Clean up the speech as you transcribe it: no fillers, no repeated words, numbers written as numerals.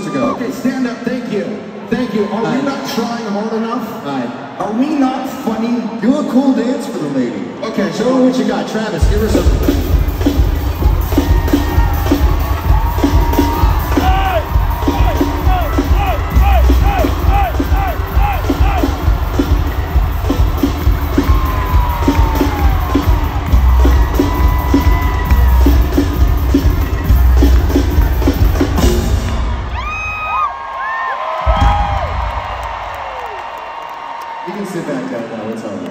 to go. Okay, stand up. Thank you. Thank you. Are we not trying hard enough? Are we not funny? Do a cool dance for the lady. Okay, show her what you got. Travis, give her something. You can sit back down now, it's all right.